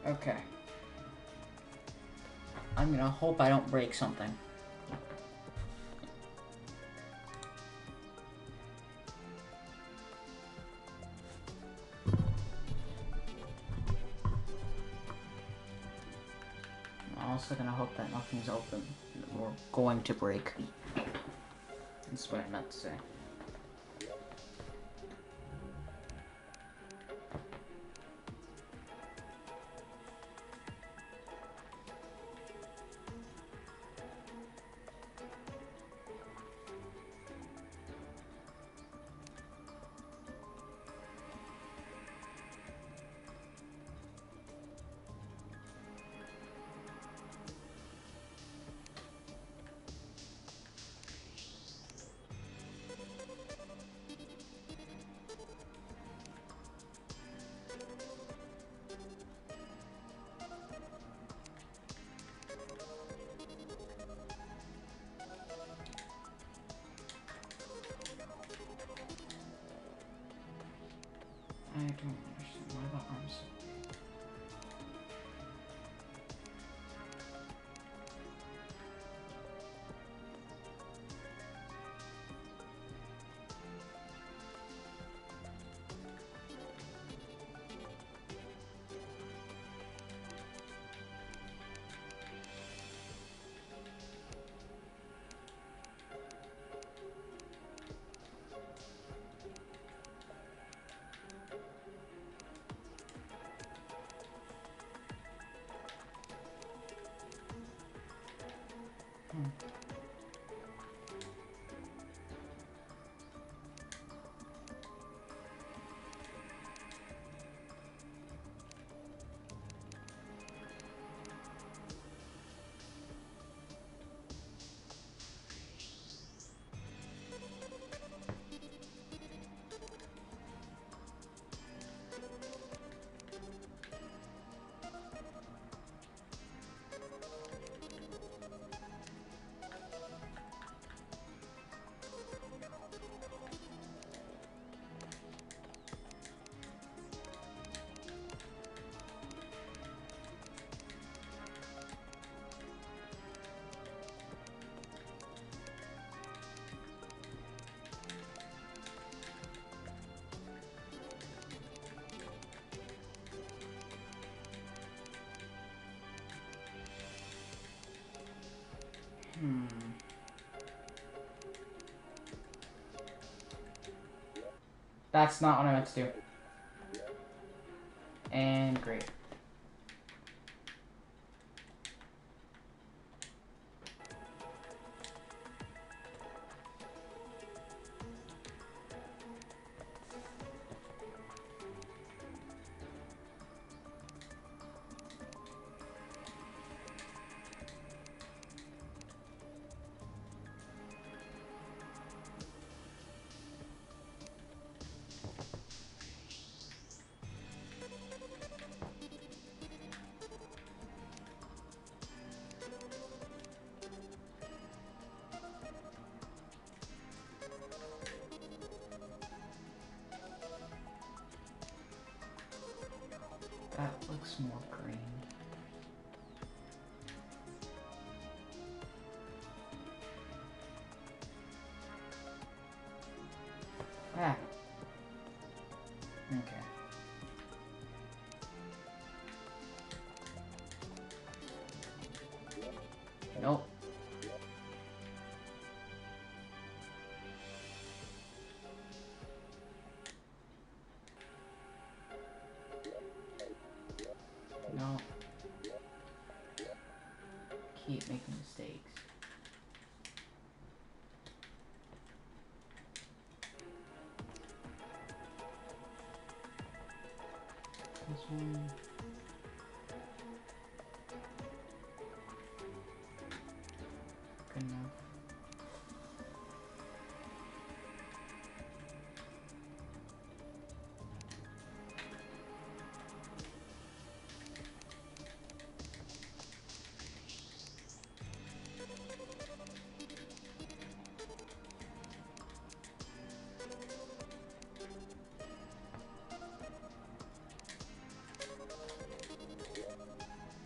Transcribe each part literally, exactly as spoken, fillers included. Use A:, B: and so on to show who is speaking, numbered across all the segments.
A: Okay. I'm gonna hope I don't break something. I'm also gonna hope that nothing's open or going to break. That's what I meant to say. I don't understand why the arms. Hmm. Hmm. That's not what I meant to do. And great. That looks more green. Ah. Okay. Nope. No. Keep making mistakes. This one. Good enough.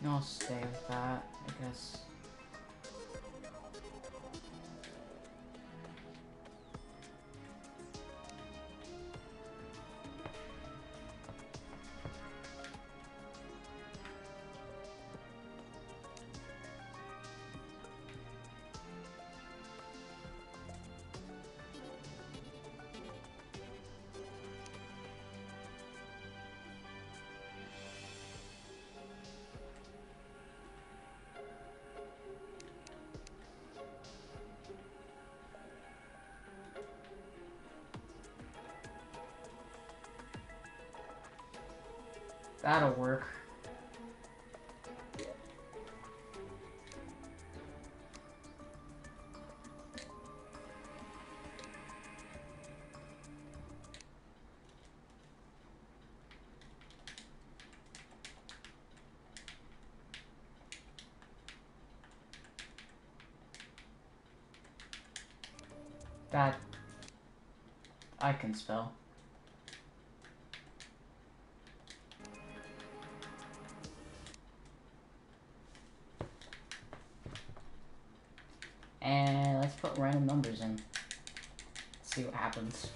A: I'll stay with that, I guess. That'll work. That I can spell. And let's put random numbers in. See what happens.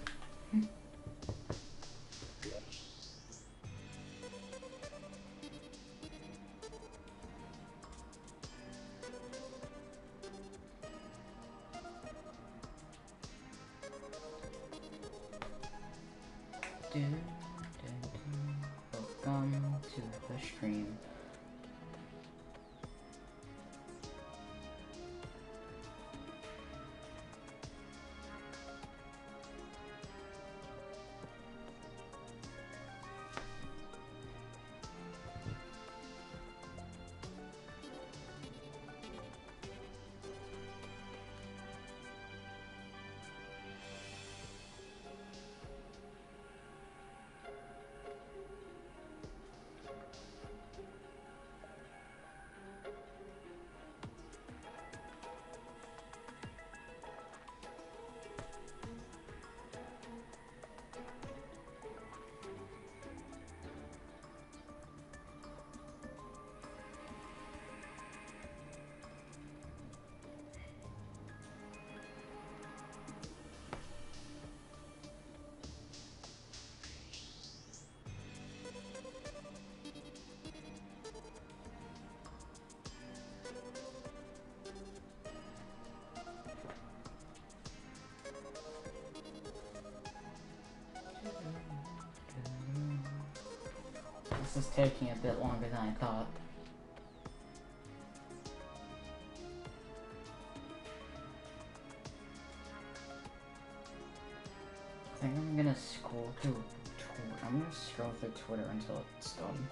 A: Do, do, do. Welcome to the stream. This is taking a bit longer than I thought. I think I'm gonna scroll through Twitter. I'm gonna scroll through Twitter until it's done.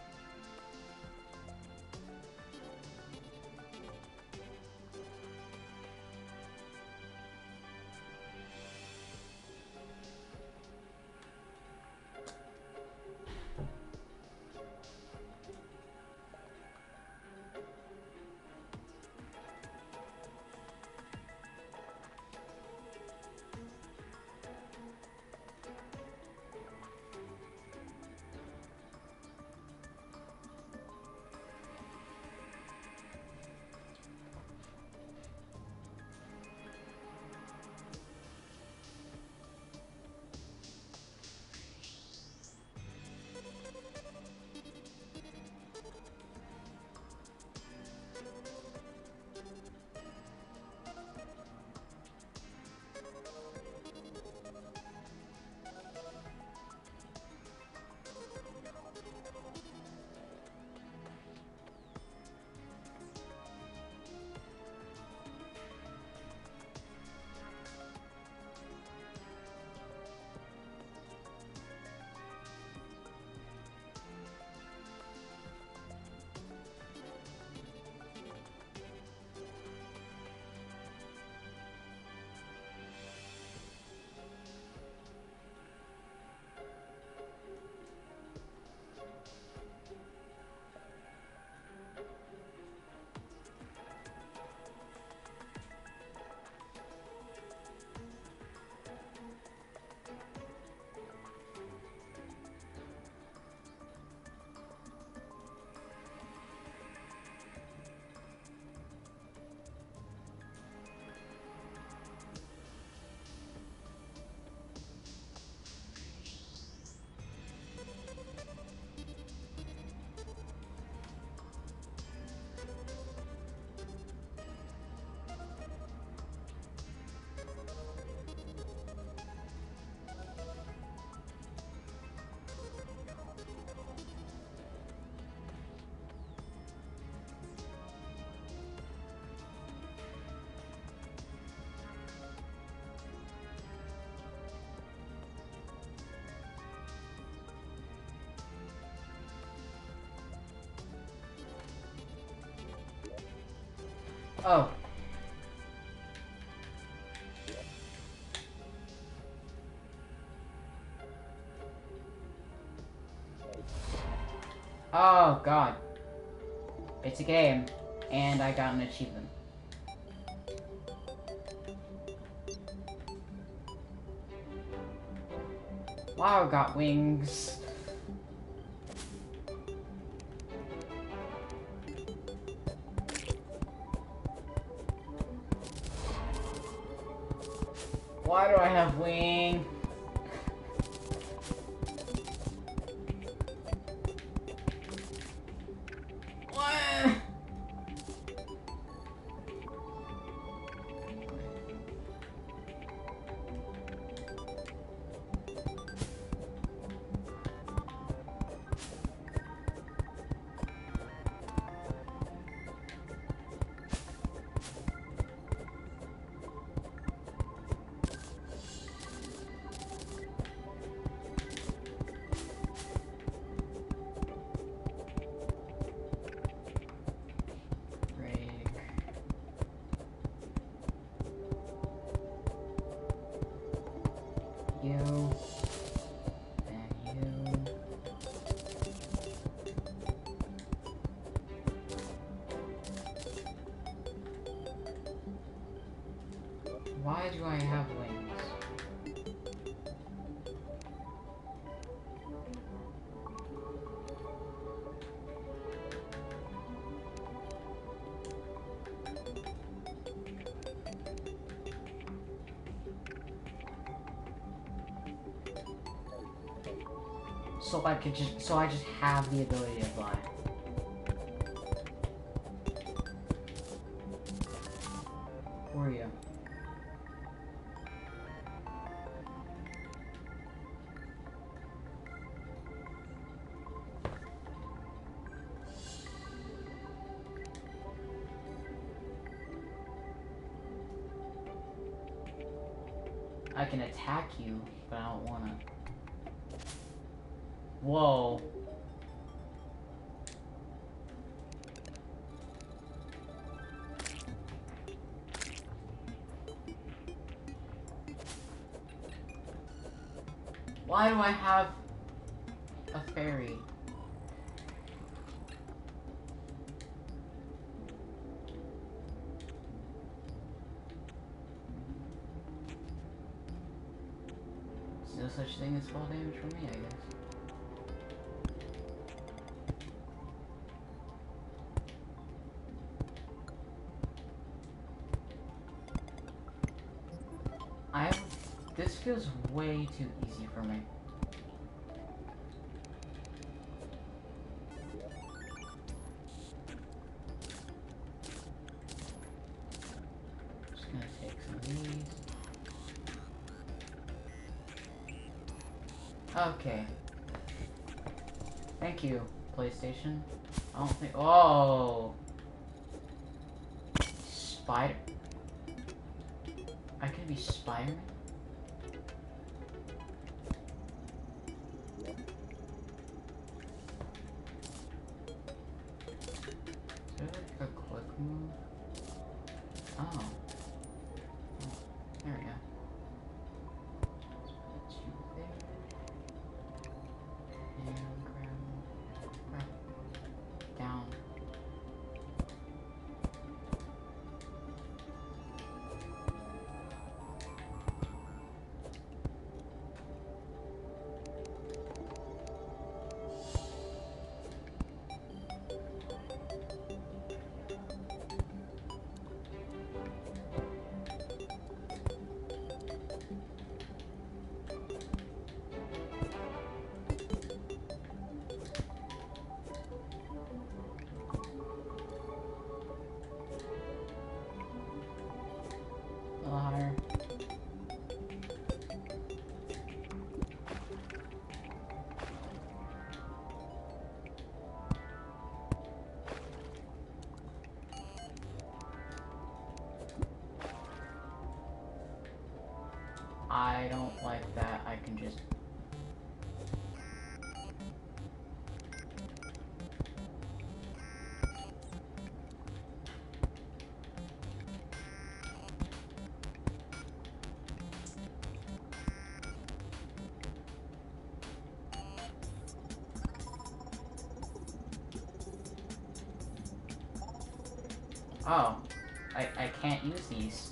A: Oh. Oh, God. It's a game, and I got an achievement. Wow, got wings. Why do I have wing? What? You, and you. Why do I have wings? So I could just, so I just have the ability to fly. Who are you? I can attack you, but I don't wanna. Whoa. Why do I have a fairy? There's no such thing as fall damage for me, I guess. I have, this feels way too easy for me. Just gonna take some of these. Okay. Thank you, PlayStation. I don't think. Oh! Spider. I could be Spider-Man? Is there like a quick move? Oh. Oh. There we go. Let's put you there. And grab, grab, down. A little higher. I don't like that. I can just... Oh, I, I can't use these.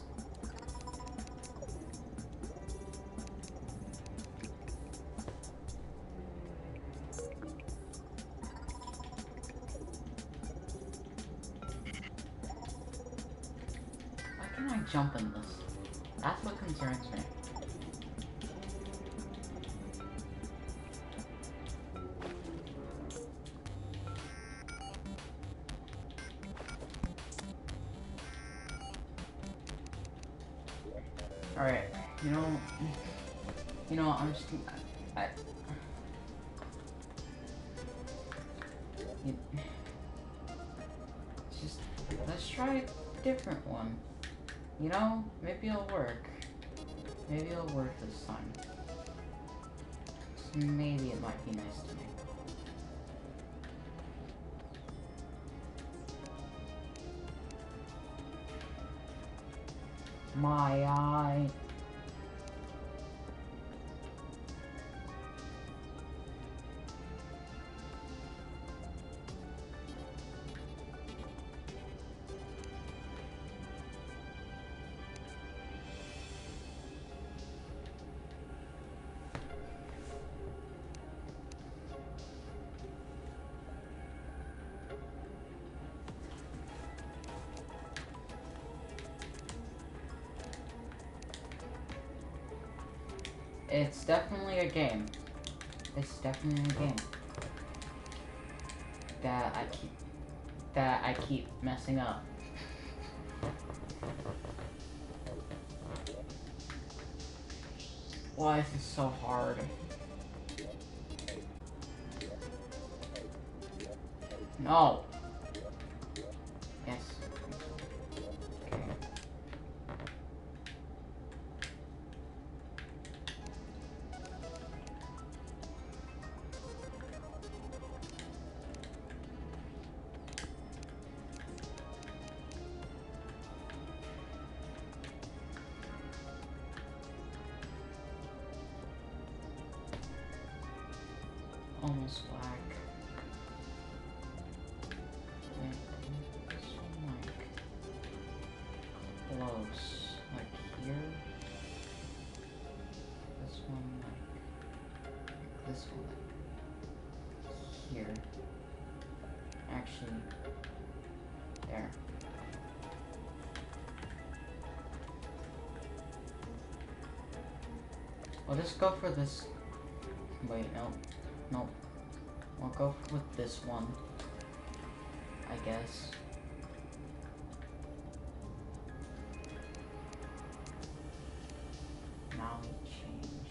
A: Why can't I jump in this? That's what concerns me. Alright, you know, you know, I'm just, I, I you, just, let's try a different one, you know, maybe it'll work, maybe it'll work this time, so maybe it might be nice to me. My eye. It's definitely a game. It's definitely a game. That I keep that I keep messing up. Why is this so hard? No. Yes. Okay. Almost whack. Wait, this one like close, like here. This one like, like this one like here. Actually, there. I'll just go for this. Wait, no. Nope. I'll go with this one, I guess. Now we change.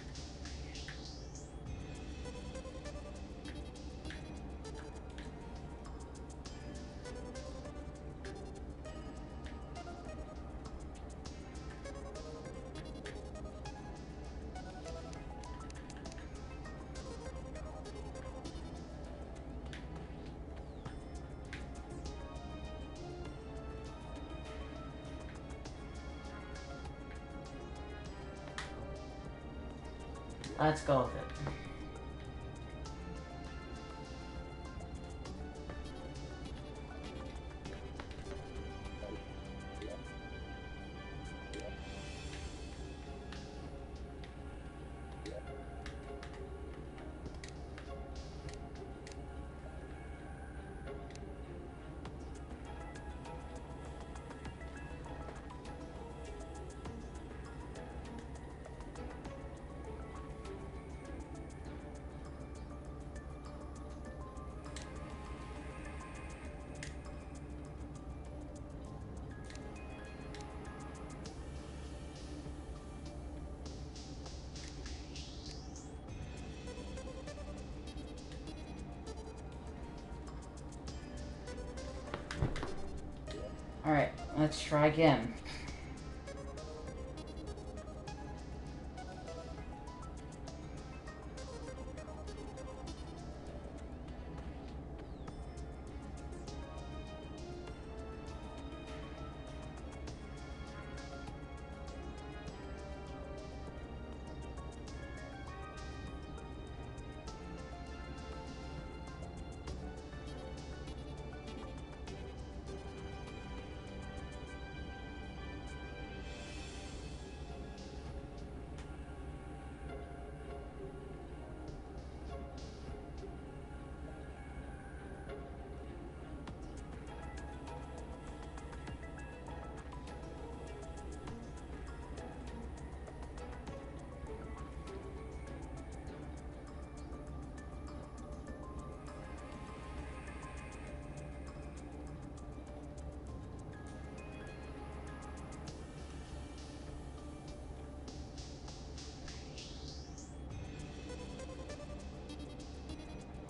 A: Let's go with it. Alright, let's try again.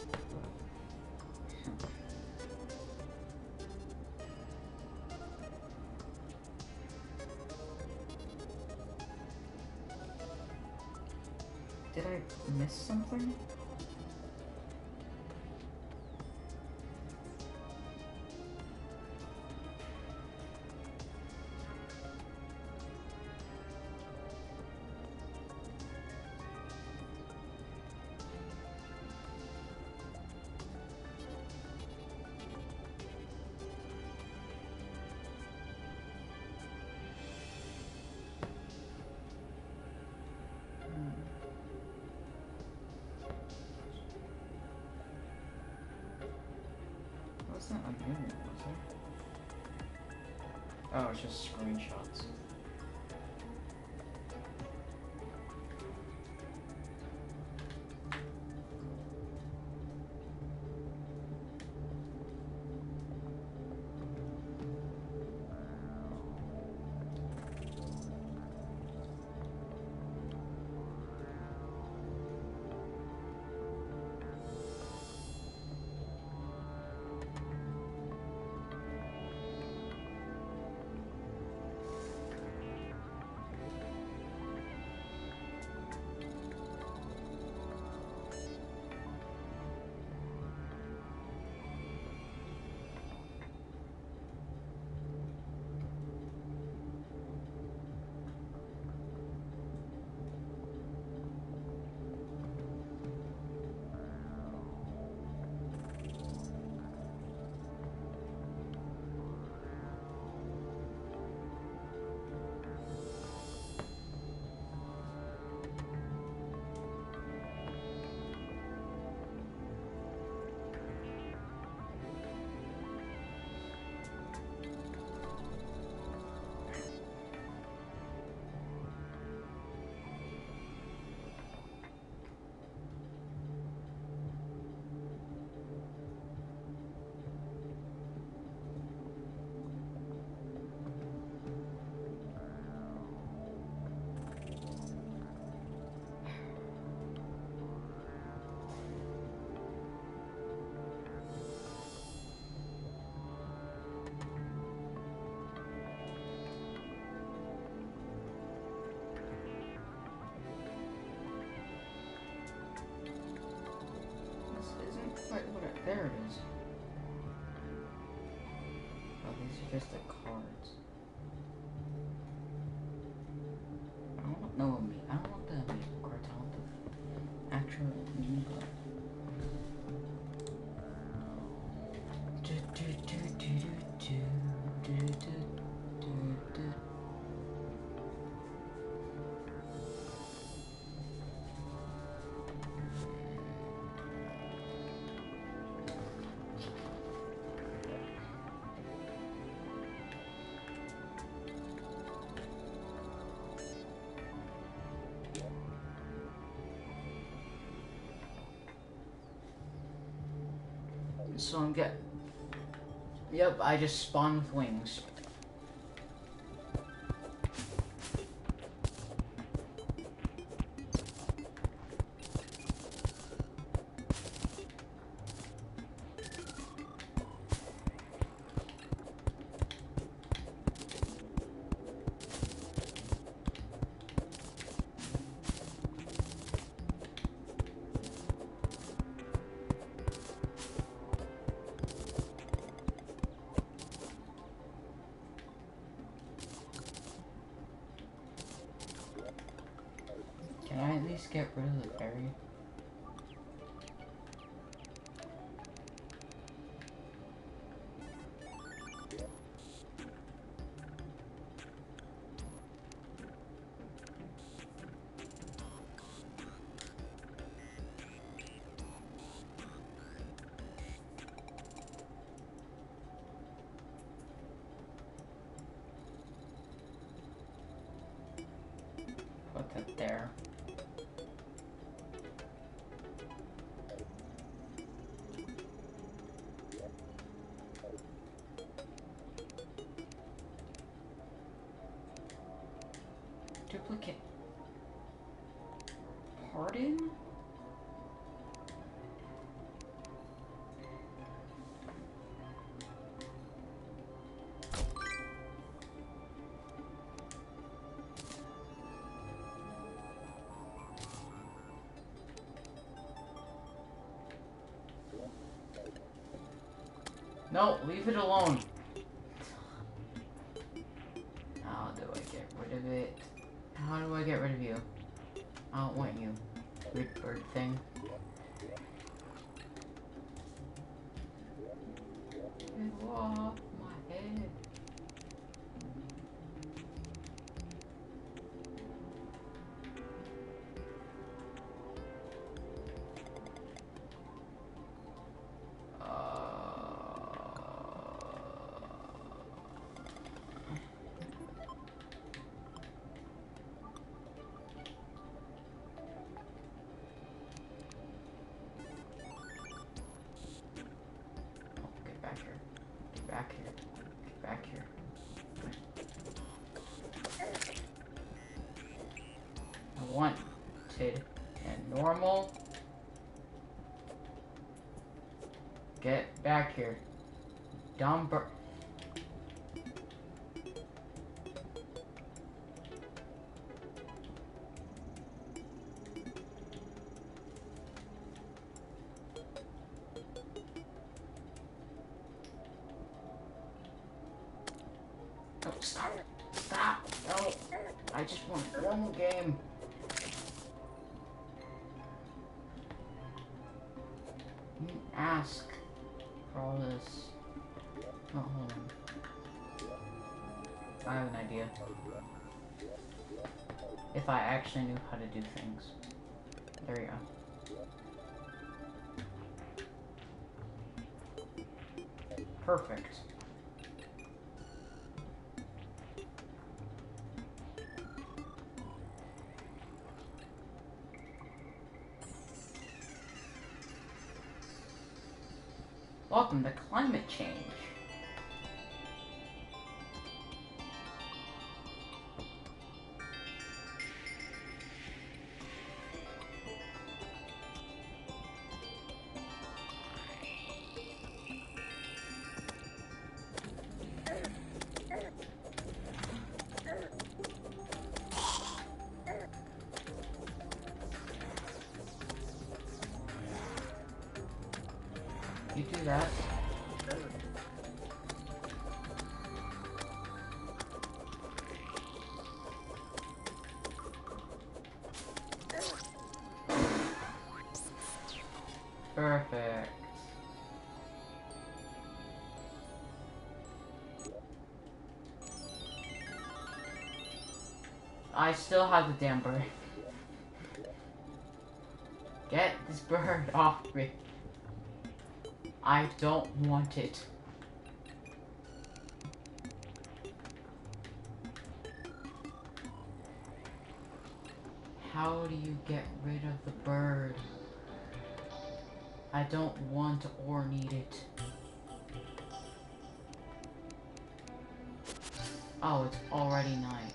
A: Did I miss something? Wasn't a mirror, was it? Oh, it's just screenshots. Wait, what? Are, there it is. Oh, these are just the cards. I don't want no me. I don't want the amiibo cards. I want the actual amiibo. Do do do do do do do do do. So I'm get. Yep, I just spawned with wings. Can I at least get rid of the berry? Put that there. Duplicate. Pardon? No, leave it alone. How do I get rid of it? How do I get rid of you? I don't want you. Weird bird thing. Get off my head. Back here. Get back here. I wanted and normal. Get back here. Dumb bird. No, stop. Stop. No. I just want a normal game. You didn't ask for all this. Oh, hold on. I have an idea. If I actually knew how to do things. There we go. Perfect. Welcome to climate change. You do that. Perfect. I still have the damn bird. Get this bird off me. I don't want it. How do you get rid of the bird? I don't want or need it. Oh, it's already night.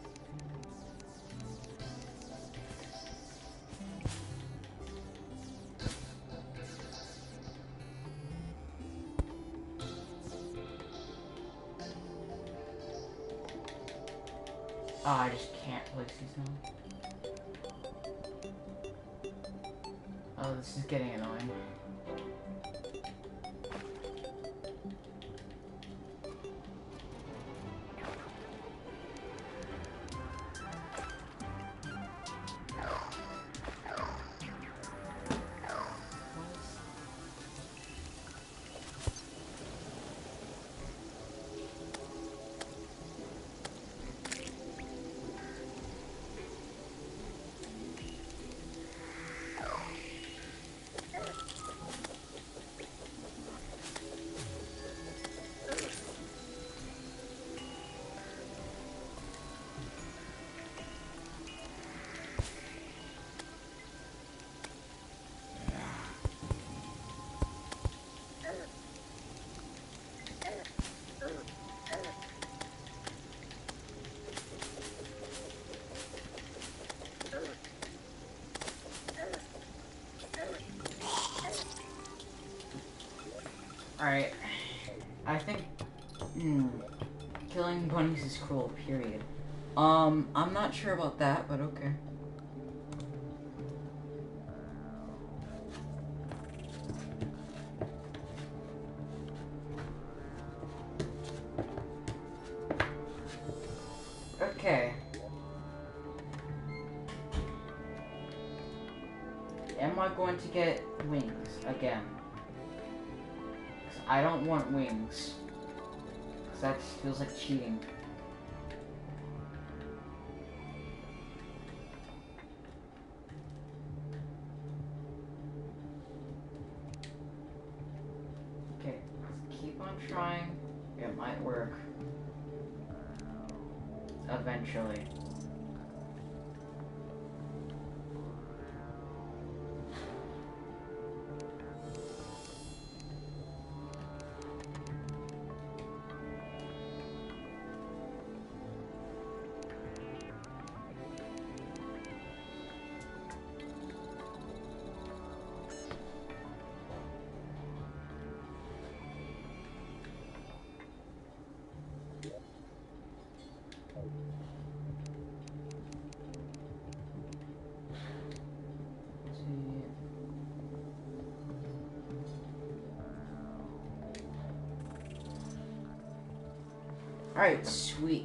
A: Oh, I just can't place these now. Oh, this is getting annoying. Alright. I think mm, killing bunnies is cruel, period. Um, I'm not sure about that, but okay. want to get wings again. 'Cause I don't want wings. Because that just feels like cheating. Okay, let's keep on trying. It might work. Eventually. Alright, sweet.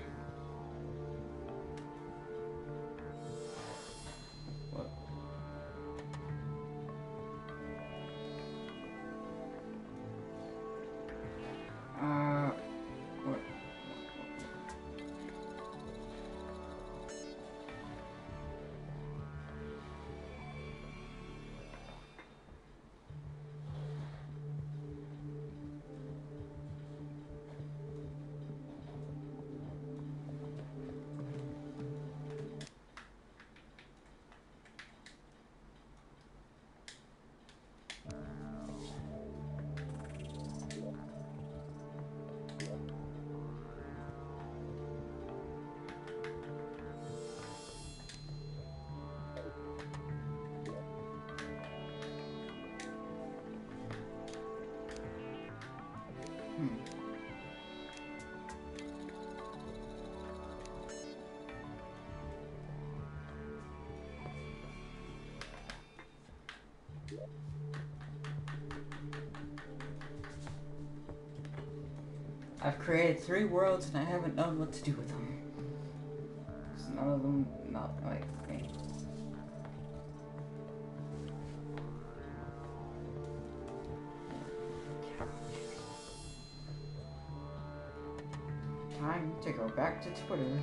A: What? Uh, what? Hmm. I've created three worlds and I haven't known what to do with them. 'Cause none of them, not like me. Time to go back to Twitter.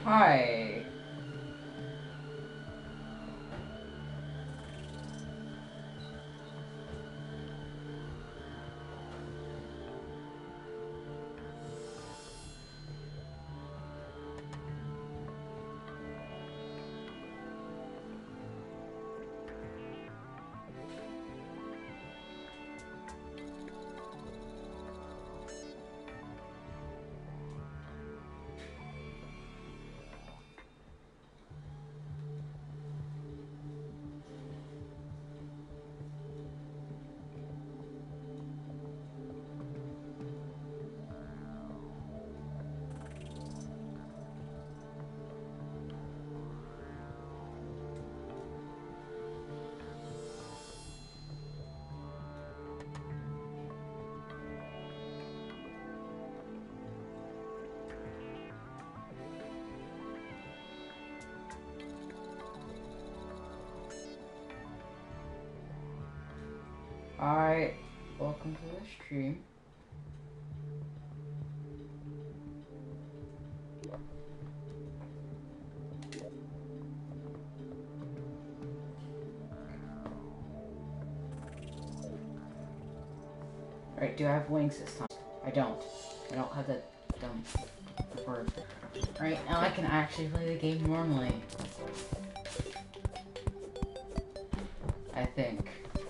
A: Hi. Alright, welcome to the stream. Alright, do I have wings this time? I don't. I don't have the dumb bird. Alright, now I can actually play the game normally. I think.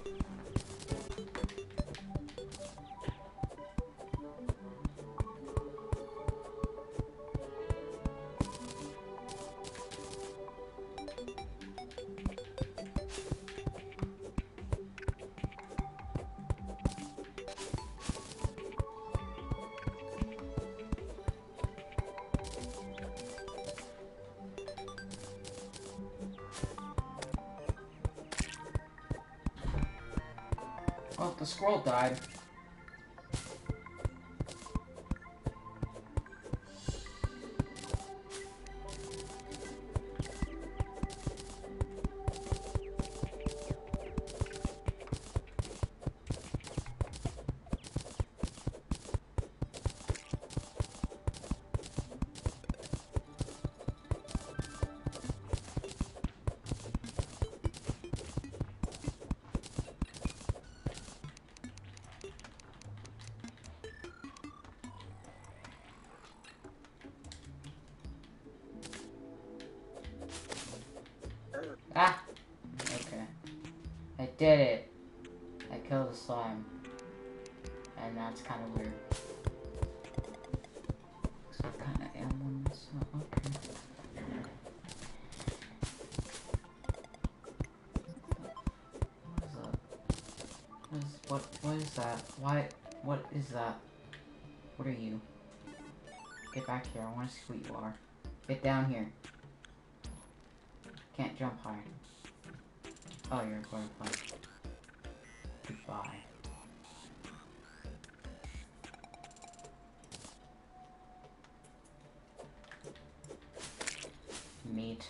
A: Oh, the squirrel died. Ah! Okay. I did it. I killed the slime. And that's kind of weird. So I kind of am one, so okay. What is that? What is, what, what is that? Why? What is that? What are you? Get back here. I want to see what you are. Get down here. Can't jump high. Oh, you're a butterfly. Goodbye. Meat.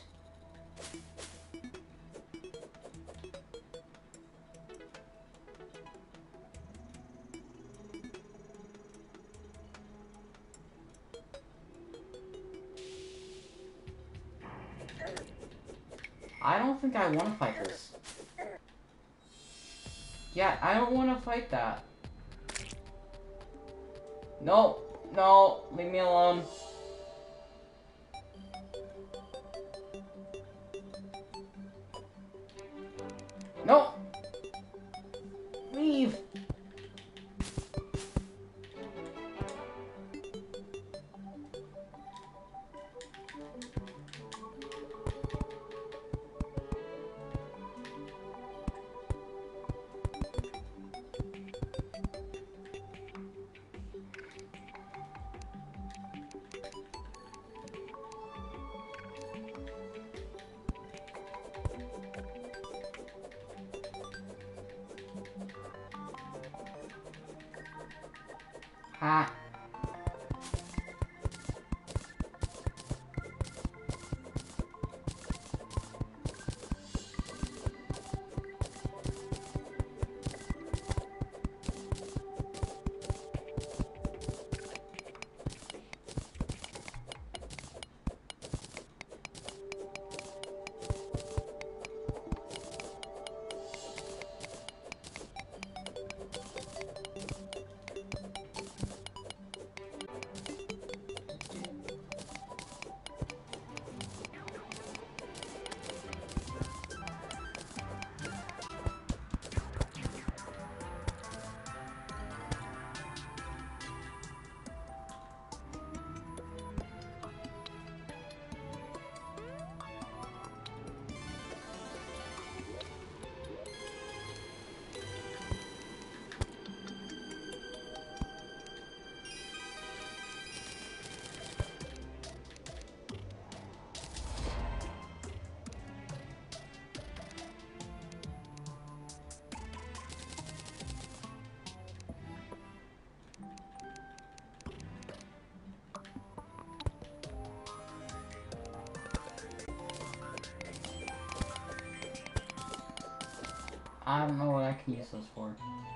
A: I don't think I want to fight this. Yeah, I don't want to fight that. No, no, leave me alone. No! Leave! Ha! I don't know what I can use those for.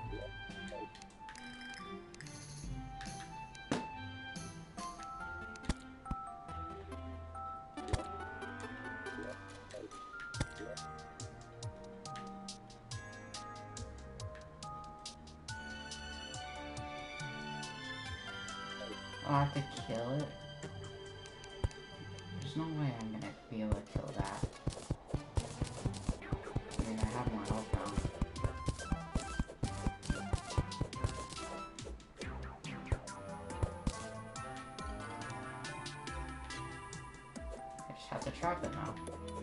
A: Oh, I have to kill it? There's no way I'm gonna be able to kill that. I mean, I have more health now. I just have to trap it now.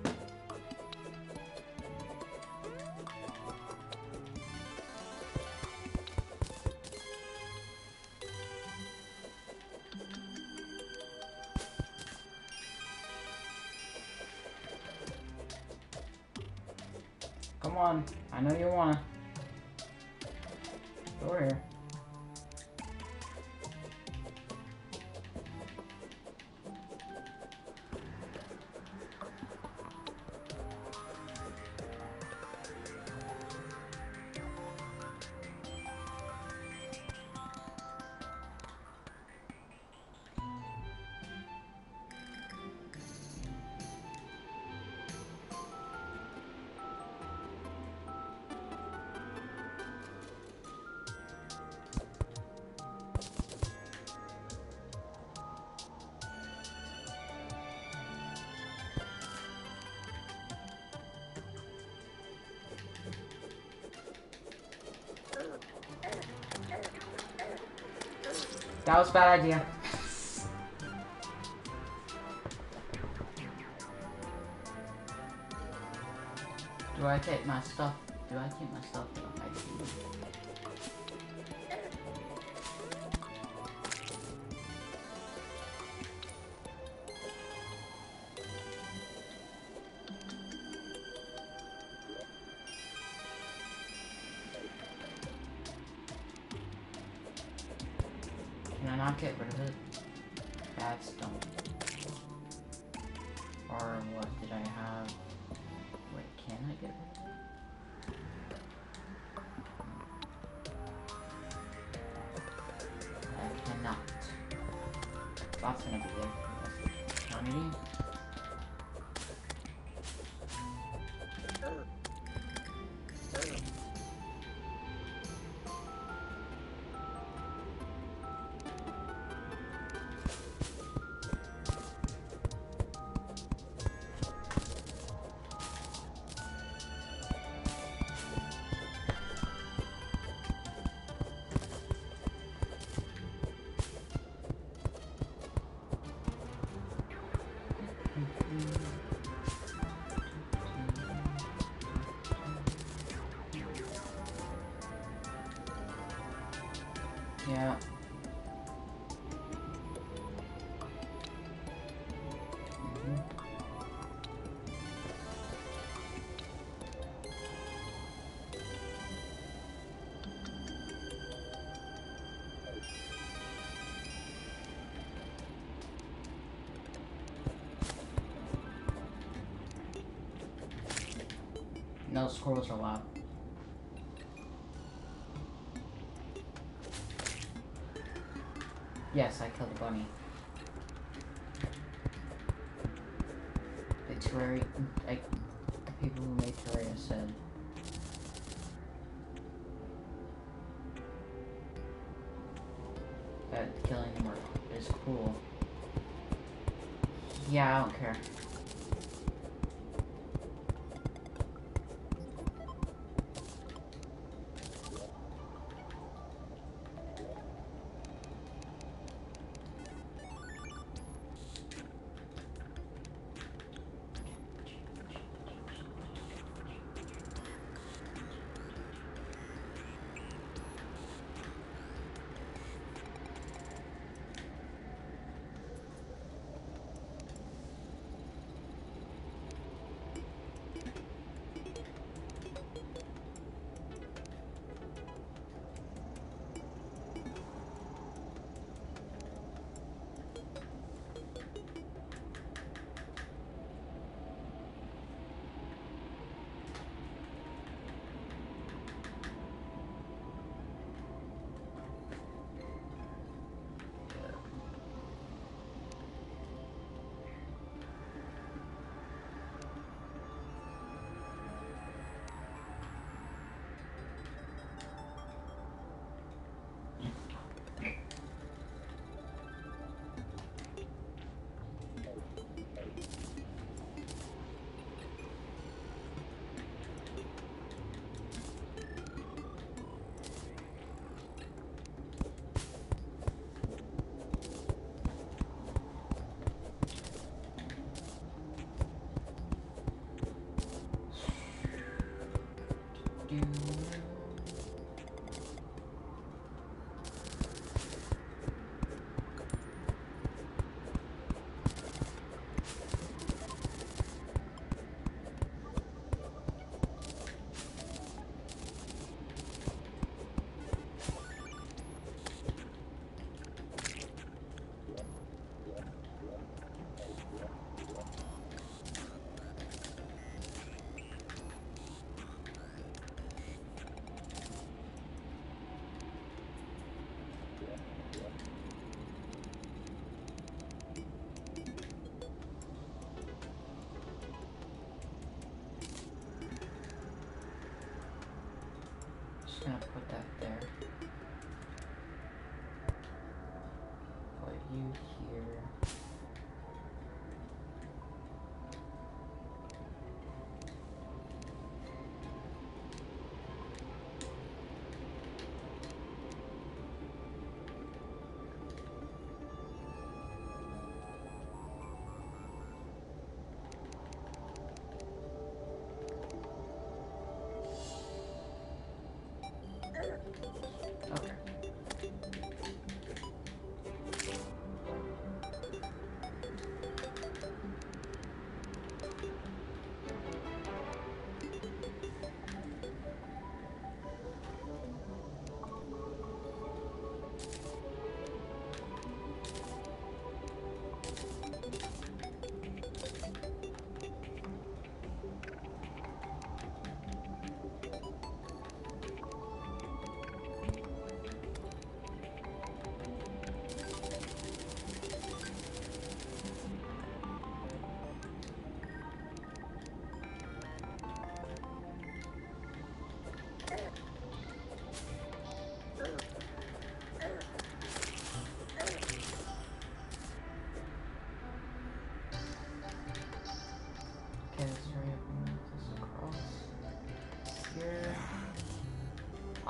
A: Come on, I know you wanna. Go over here. That was a bad idea. Do I take my stuff? Do I take my stuff? I do. Can I not get rid of it? That's dumb. Or what did I have? Wait, can I get rid of it? I cannot. That's gonna be there for this eternity. Yeah. Mm-hmm. No, squirrels are loud. Yes, I killed the bunny. The Terraria, like, the people who made Terraria said. That killing them are, is cool. Yeah, I don't care.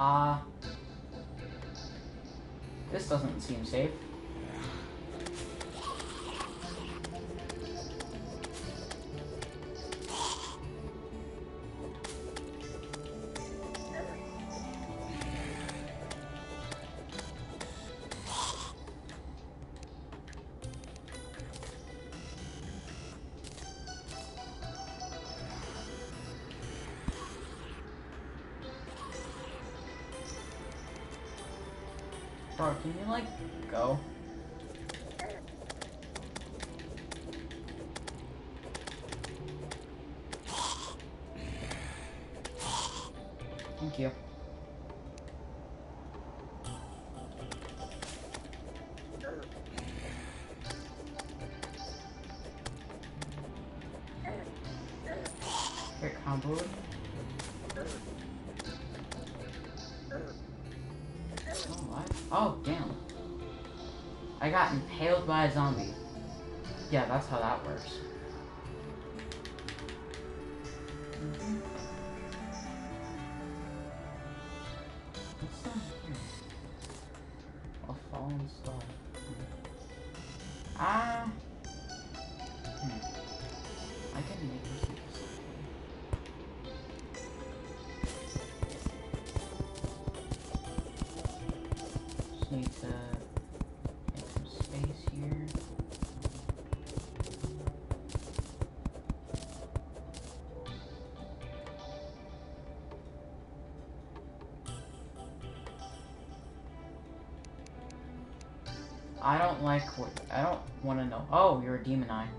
A: Ah. Uh, this doesn't seem safe. Bro, can you, like, go? Thank you. Get comboed. Oh, what? Oh, damn. I got impaled by a zombie. Yeah, that's how that works. Mm-hmm. What's down here? A fallen star. Hmm. Ah. Hmm. I can make this into something. Just need to make some space here. I don't like what I don't want to know. Oh, you're a demon eye.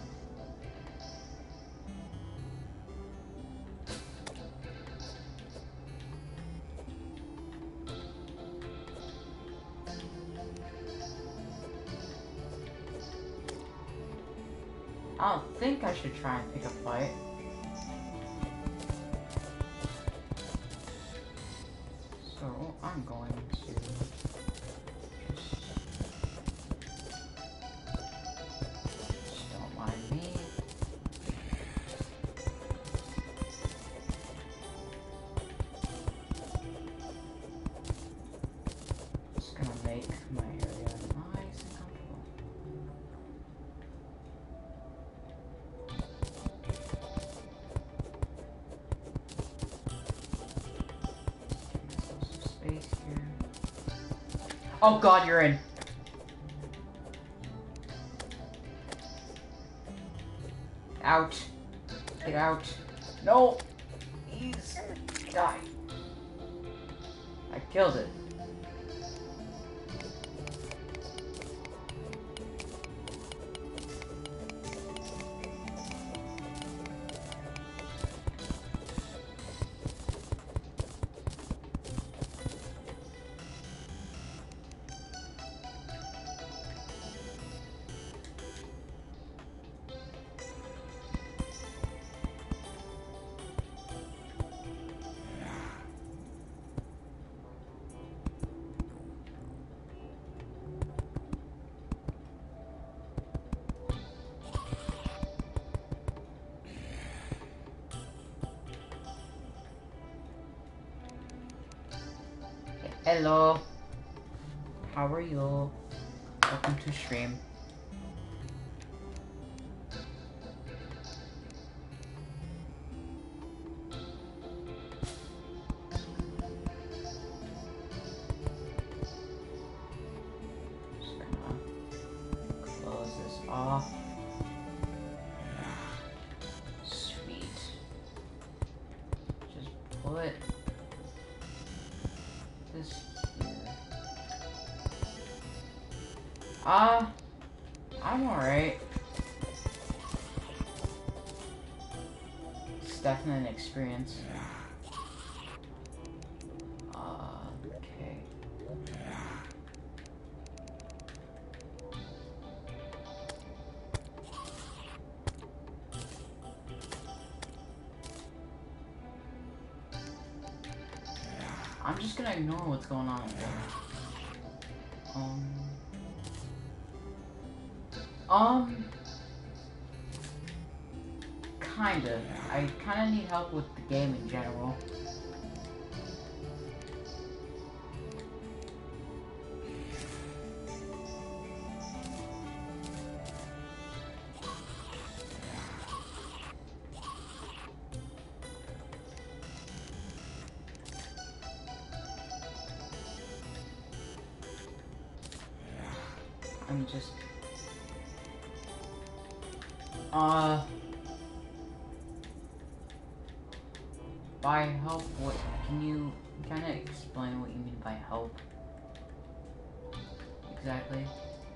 A: I don't think I should try and pick a fight. So I'm going to just, just don't mind me. Just gonna make my area nice and comfortable. Space here. Oh god, you're in. Out. Get out. No. Please. Die. I killed it. Hello. How are you? Welcome to stream. Just gonna close this off. Sweet. Just put this here. Ah, uh, I'm alright. It's definitely an experience. Uh, okay. I'm just gonna ignore what's going on here. Um. Um. Kinda. I kinda need help with the game in general. I'm just... Uh... By help, what... Can you kind of explain what you mean by help? Exactly.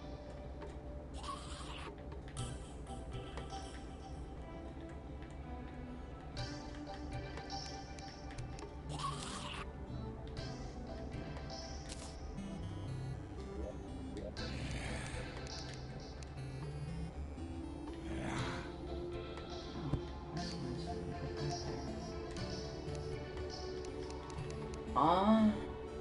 A: Uh...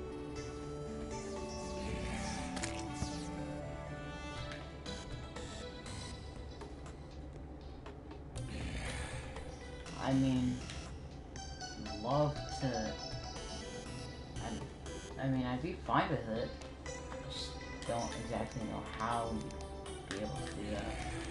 A: I mean, love to. I, I mean, I'd be fine with it. I just don't exactly know how you'd be able to do that.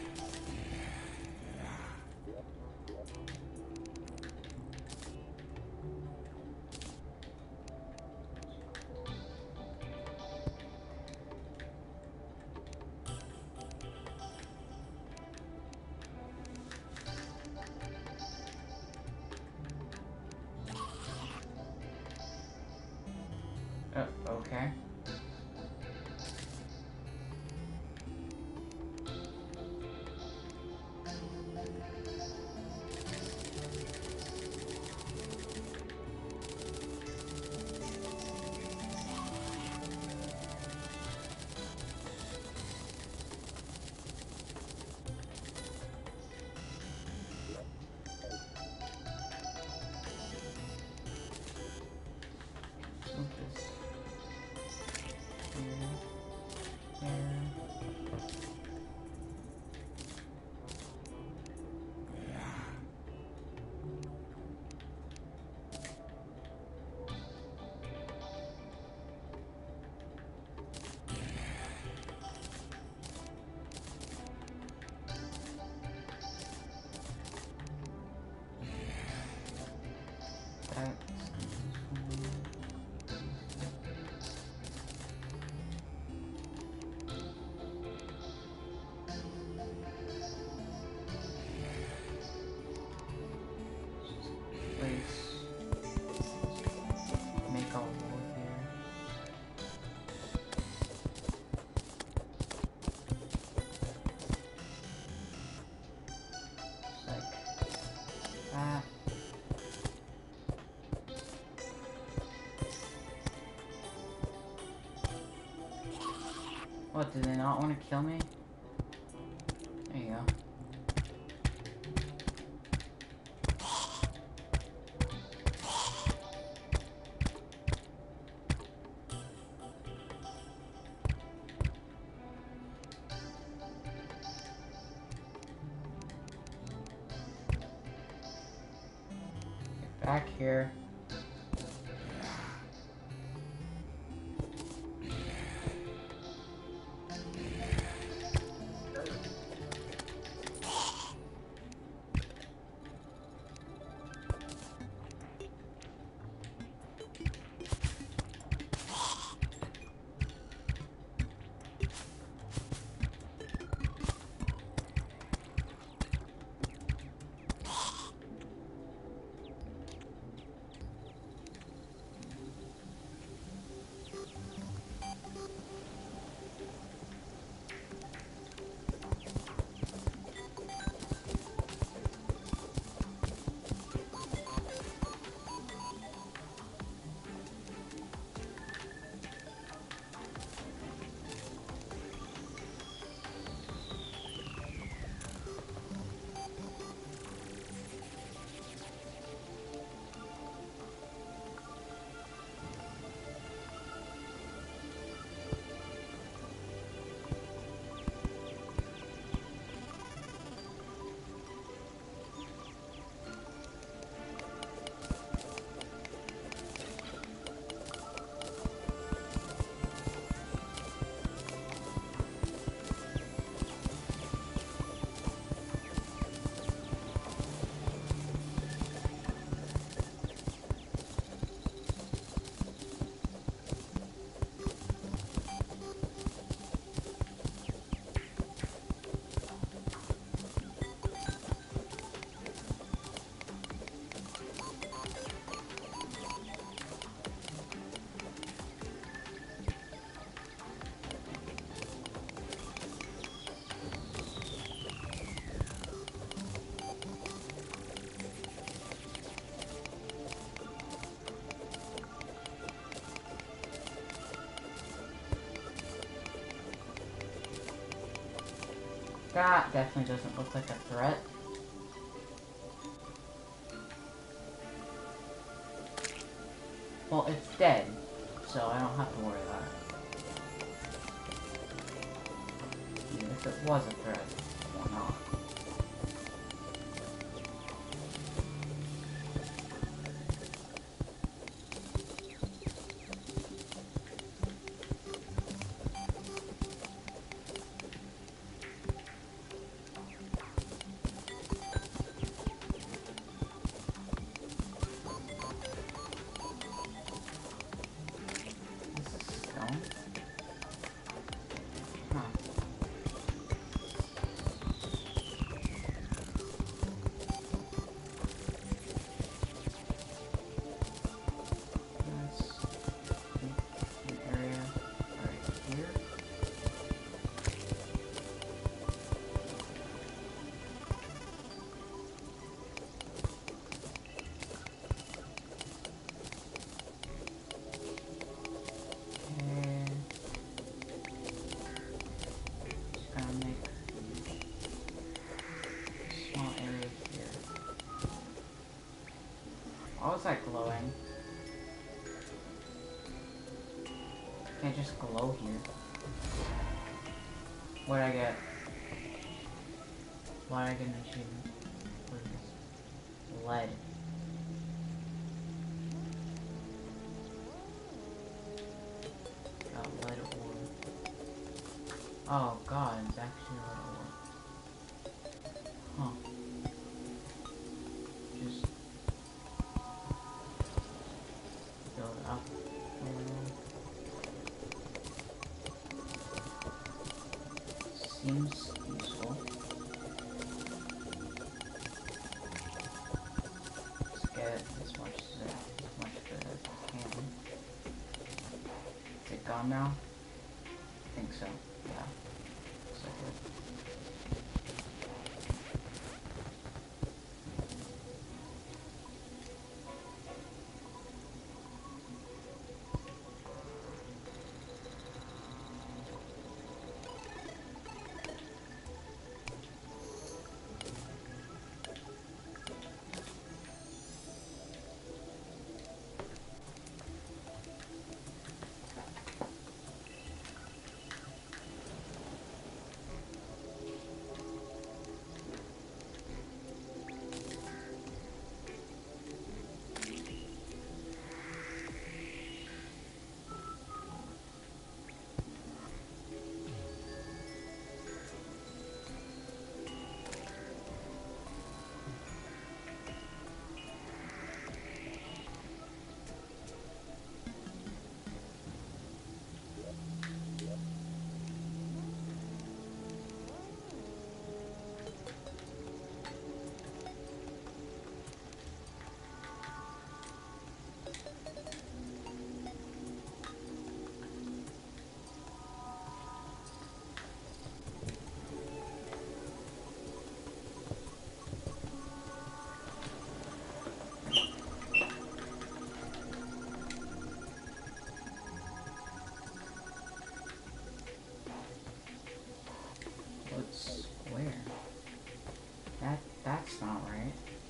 A: Uh, okay. What, do they not want to kill me? There you go. Get back here. That definitely doesn't look like a threat. Well, it's dead, so I don't have to worry about it. Even if it was a threat, or not. How is that glowing? Can I just glow here? What did I get? Why did I get an achievement? What is this? Lead. Got lead ore. Oh god, it's actually lead ore. Huh. Just build up. Seems useful. Let's get as much as, as much as I can. Is it gone now? I think so. Yeah. Looks like it. What's where? That that's not right.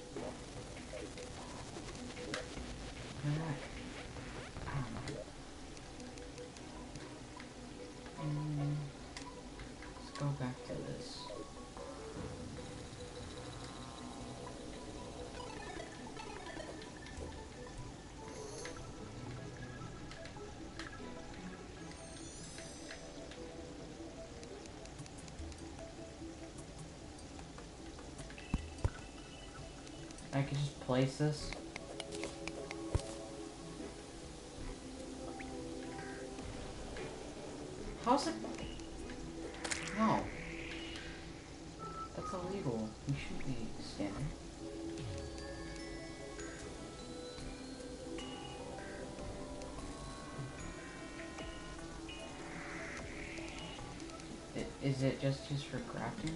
A: Where that? I don't know. Um, let's go back to this. I can just place this. How's it? No. That's illegal. You shouldn't be standing. I- Is it just used for crafting?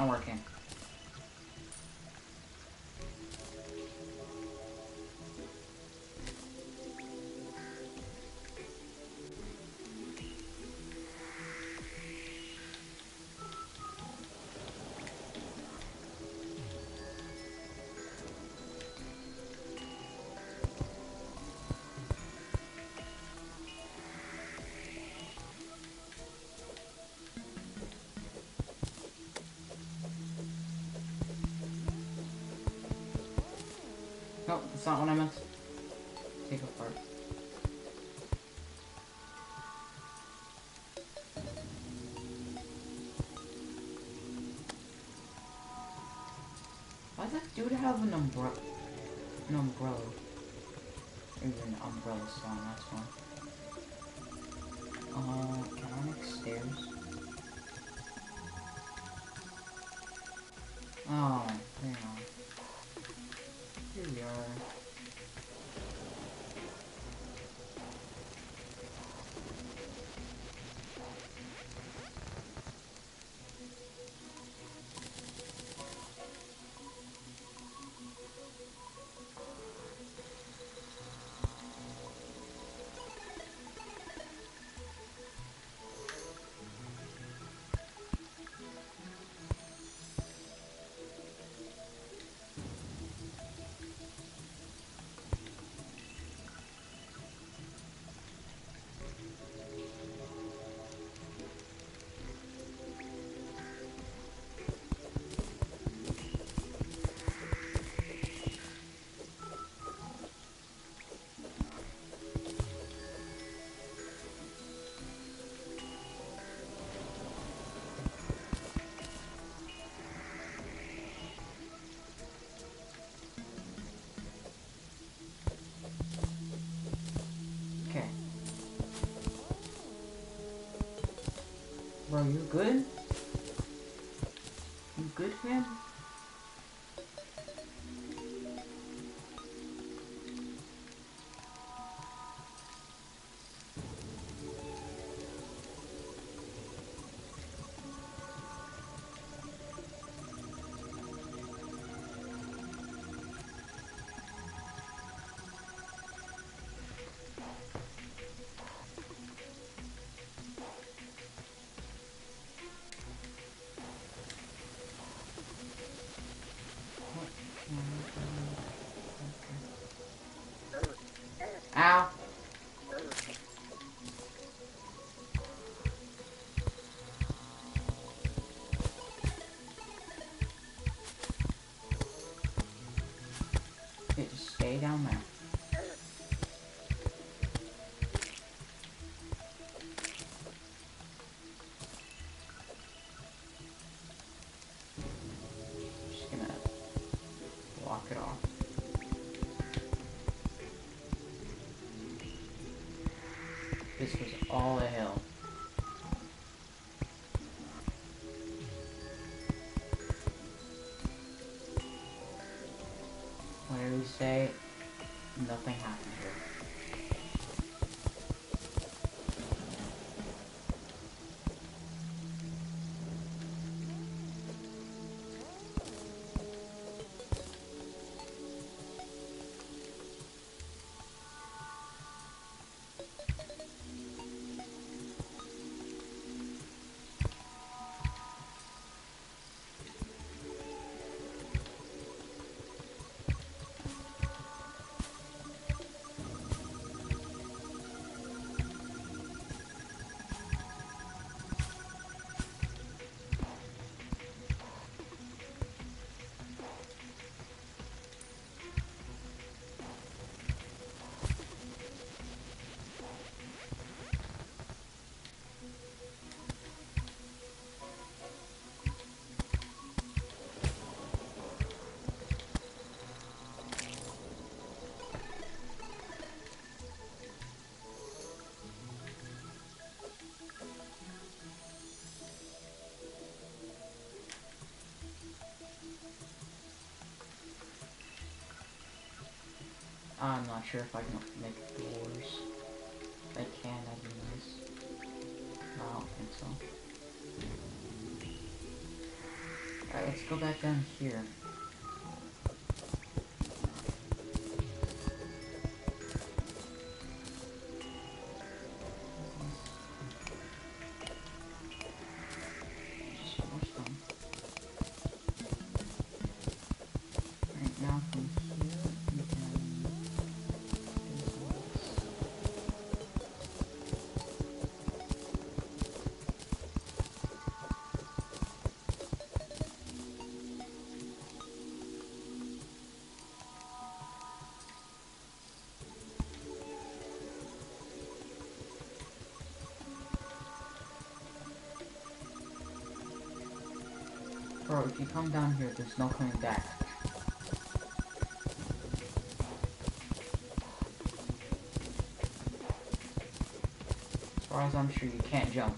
A: not working. No, that's not what I meant. Take apart. Why does that dude have an umbrella? An umbrella. Maybe an umbrella song, that's one. Uh, can I make stairs? Oh, hang on. Here we are. Okay. Bro, you good? You good, man? Ow! Okay, just stay down there. Just gonna block it off. This was all a hill. Whatever you say, nothing happened here. I'm not sure if I can make doors. If I can, that'd be nice. No, I don't think so. let's go back down here. Just force them. Right now from here we can do this. Bro, if you come down here, there's no coming back. As far as I'm sure, you can't jump.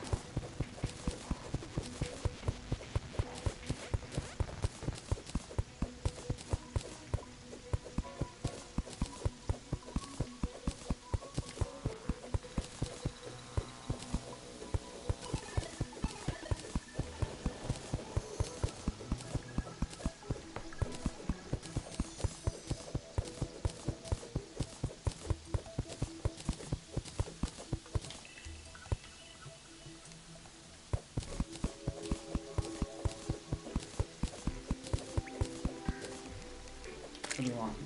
A: What do you want?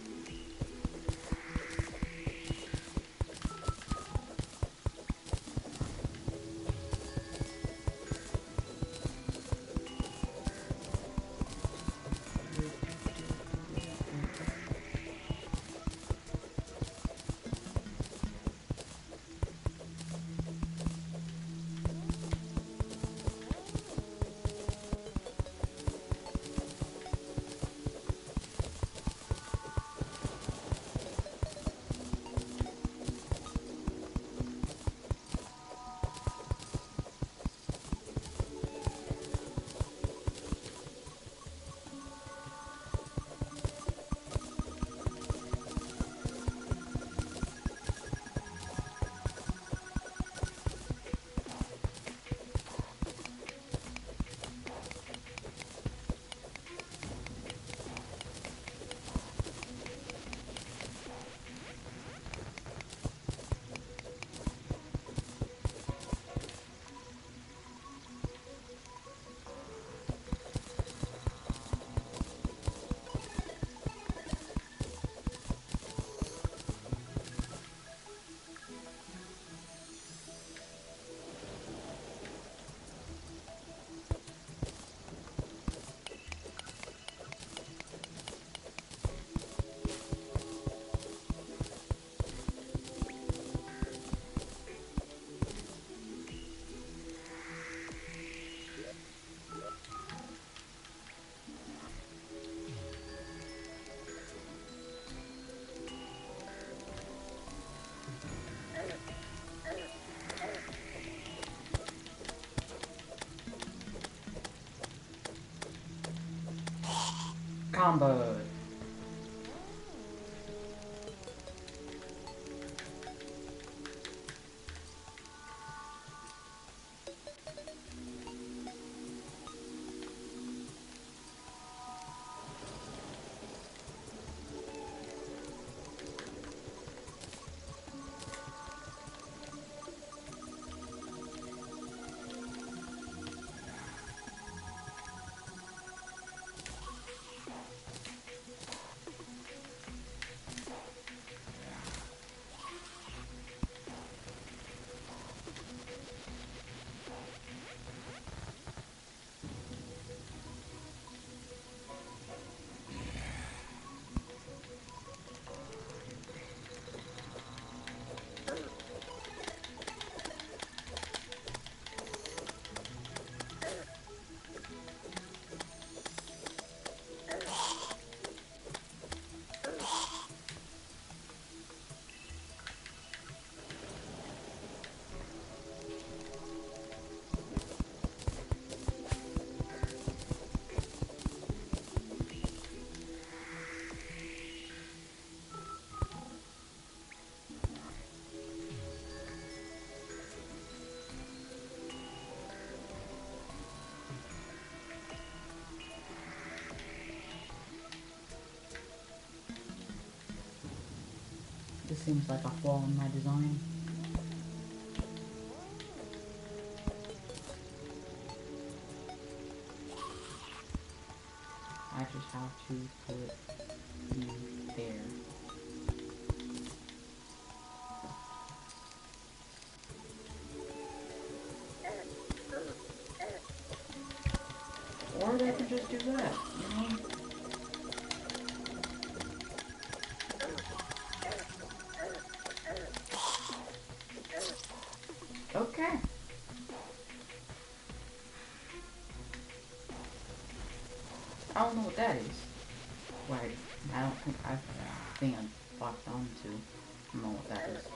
A: Combo. seems like a flaw in my design. I just have to put you there. Or they can just do that, you know? Okay. I don't know what that is. Wait, I don't think I think I'm locked on to. I don't know what that is.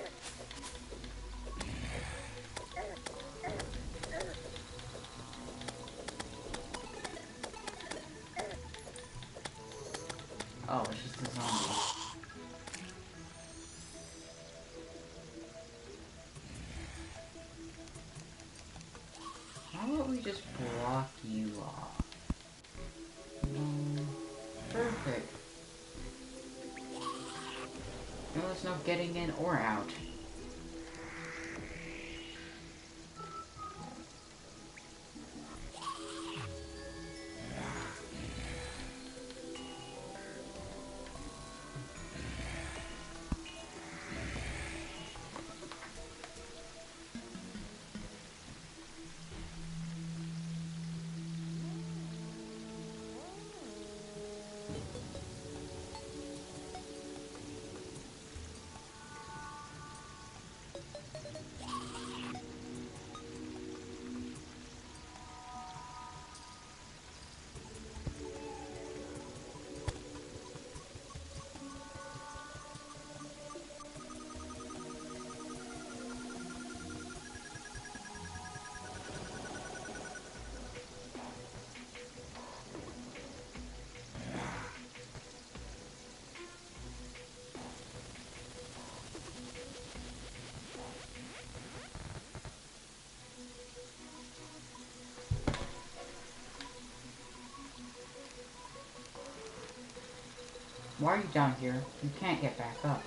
A: Oh, it's just a zombie. How about we just block you off? Um, perfect. Now there's no getting in or out. Why are you down here? You can't get back up.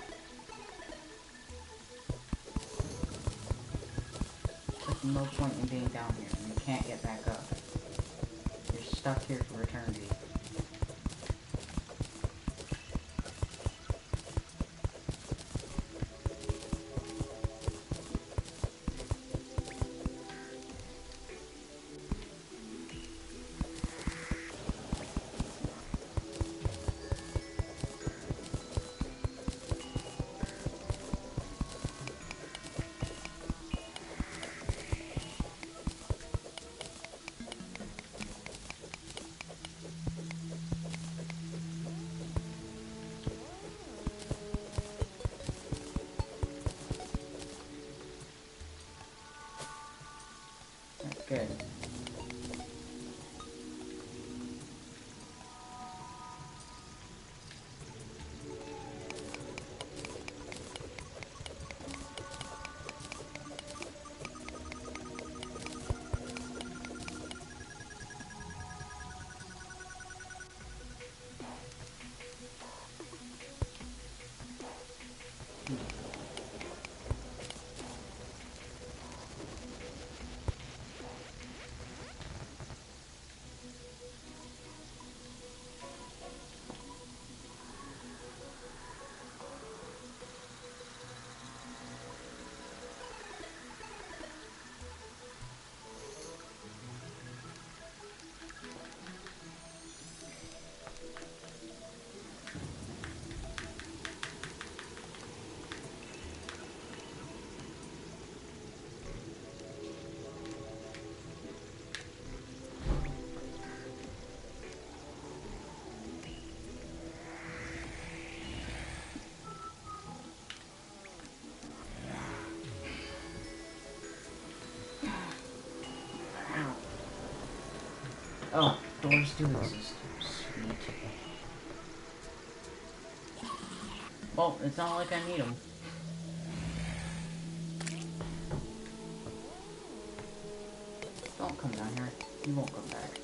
A: There's no point in being down here. You can't get back up. You're stuck here for eternity. That's good. Oh, doors do exist. Sweet. Well, it's not like I need them. Don't come down here. You won't come back.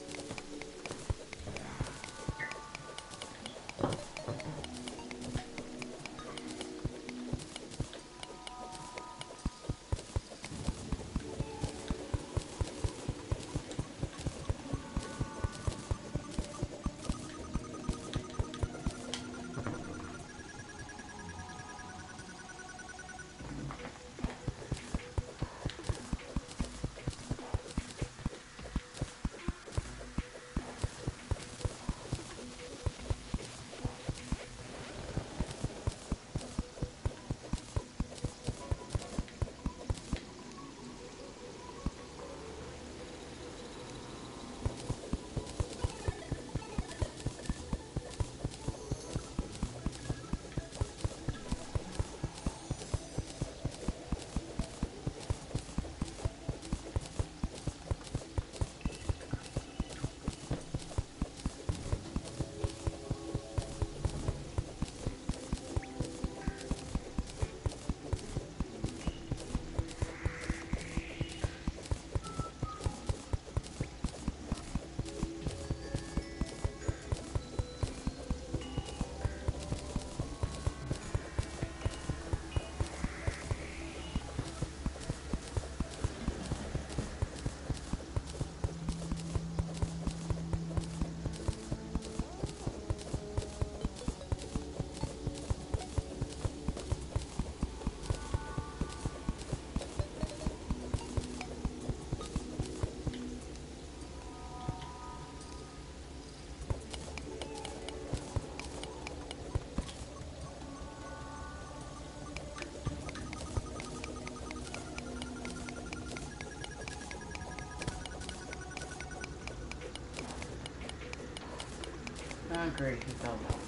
A: Oh great, he fell down.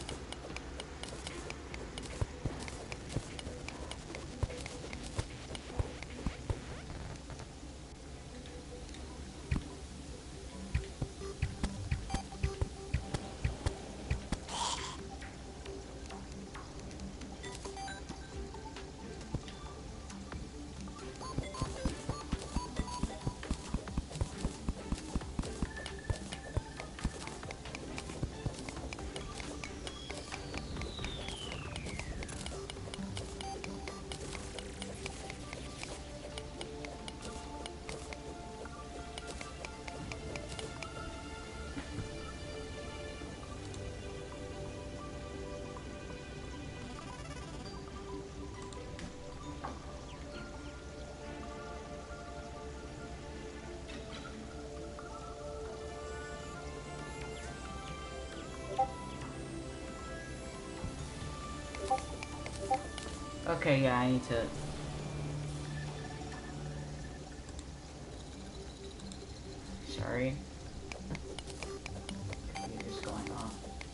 A: Okay, yeah, I need to... Sorry. Computer's going off.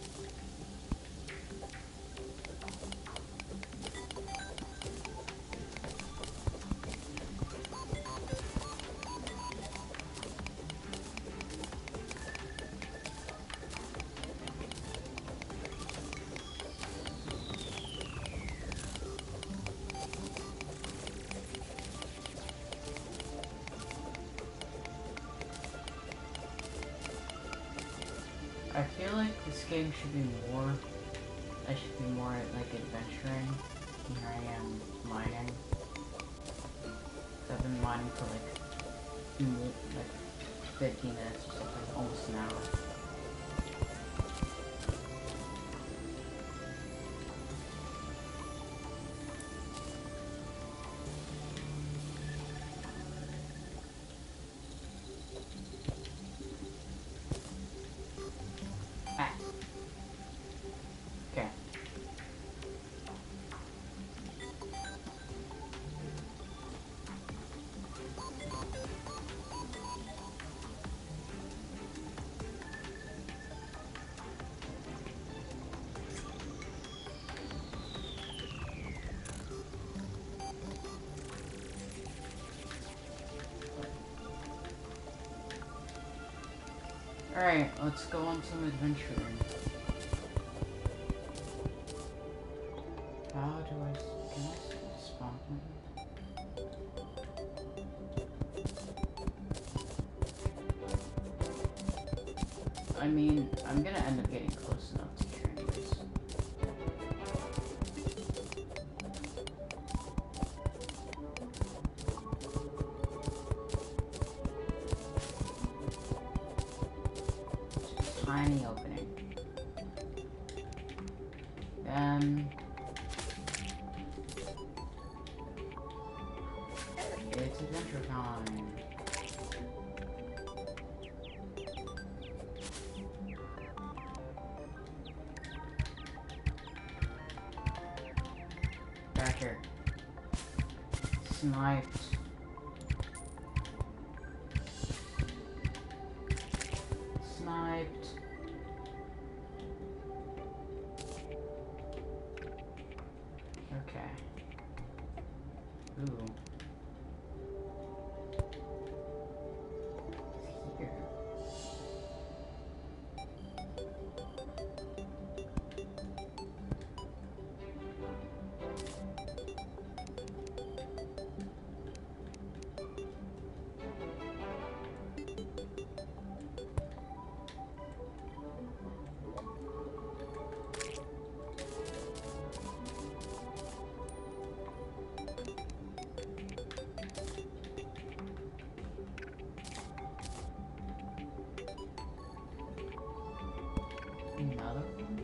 A: I feel like this game should be more, I should be more like adventuring. Here I am mining. I've been mining for like, more, like fifteen minutes or something, almost an hour. Alright, let's go on some adventuring. How do I... can I spawn him? I mean, I'm gonna end up getting close enough to here anyways. Tiny opening. Then it's adventure time. Back here. Sniped. Sniped. Okay. Ooh. Here. Another one?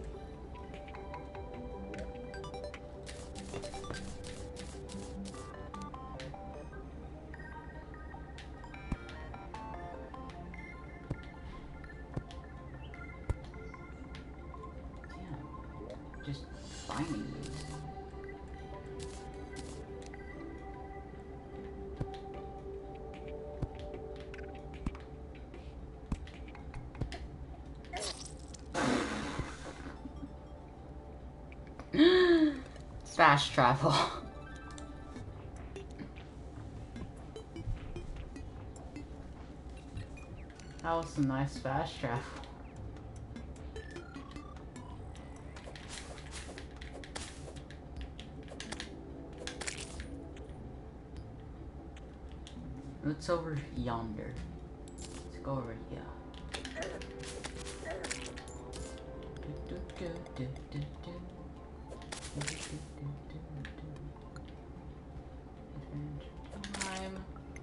A: Damn. Just finding these. fast travel. That was some nice fast travel. It's over yonder. Let's go over here. Time.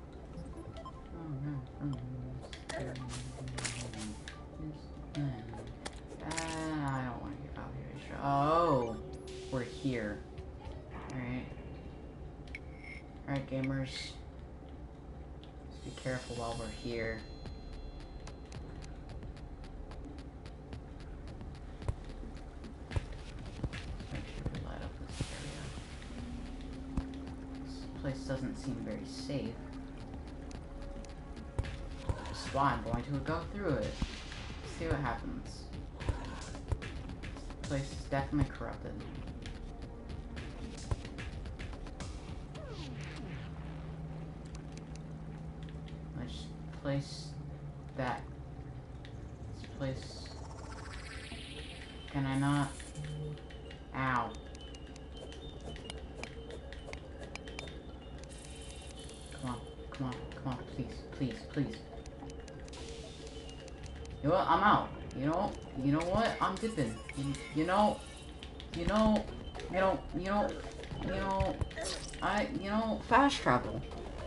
A: Uh, I don't want to get out here. Oh, we're here. Alright. Alright, gamers. Let's be careful while we're here. Make sure we light up this area. This place doesn't seem very safe. That's why I'm going to go through it. See what happens. This place is definitely corrupted. Let's place that. This place. Can I not? Ow. Come on, come on, come on, please, please, please. You know what? I'm out. You know, you know what? I'm dipping. You, you know, you know, you know, you know, you know, I, you know, fast travel.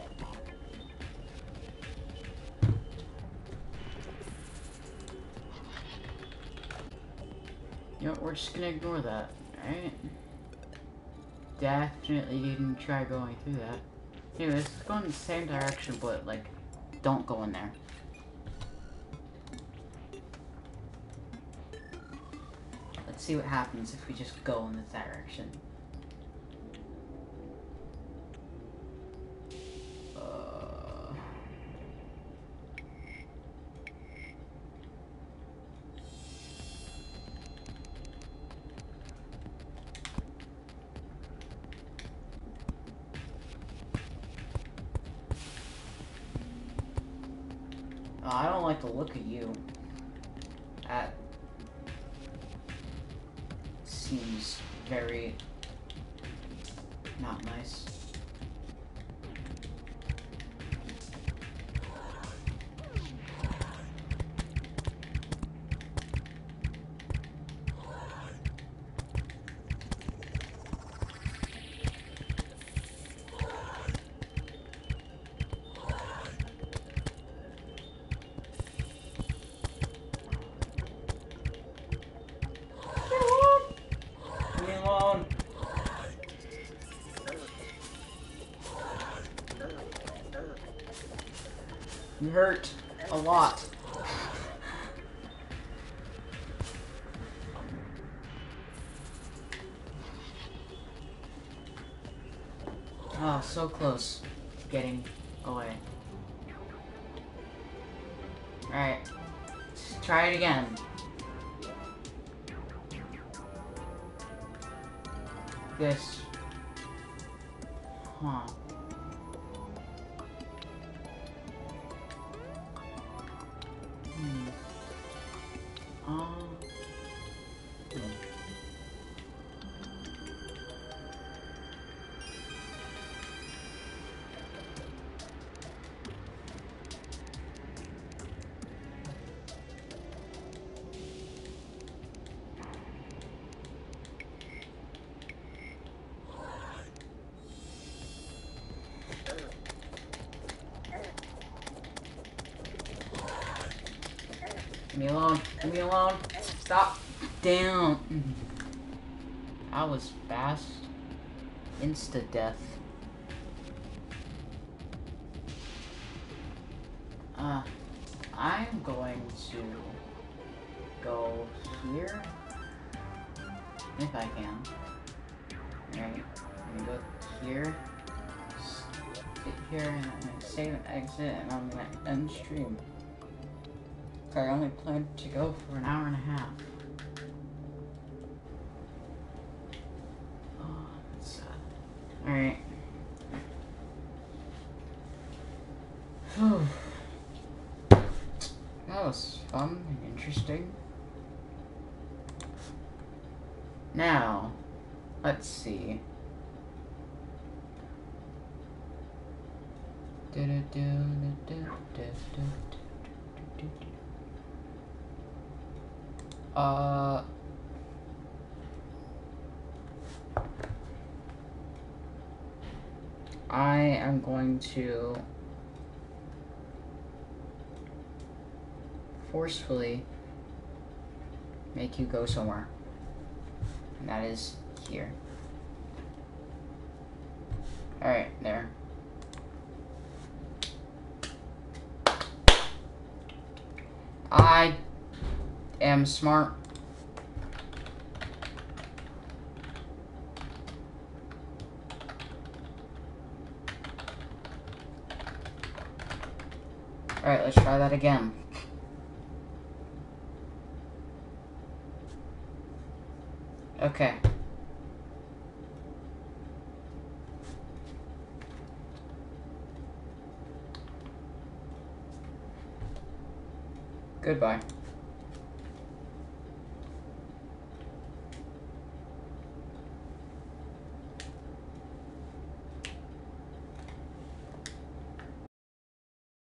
A: You know, we're just gonna ignore that, right? Definitely didn't try going through that. Anyways, let's go in the same direction, but, like, don't go in there. Let's see what happens if we just go in this direction. Uh... Oh, I don't like the look of you. That seems very not nice. You hurt a lot. Oh, so close to getting away. Alright. Let's try it again. This. Huh. Hmm. Um. Hmm. Leave me alone. Leave me alone. Stop. Down. I was fast. Insta death. Uh, I'm going to go here. If I can. Alright. I'm gonna go here. Sit here and I'm gonna save and exit and I'm gonna end stream. I only planned to go for an hour and a half. Oh, let's Alright. That was fun and interesting. Now, let's see. Uh... I am going to forcefully make you go somewhere. And that is here. Alright, there. I am smart. Alright, let's try that again. Okay. Goodbye.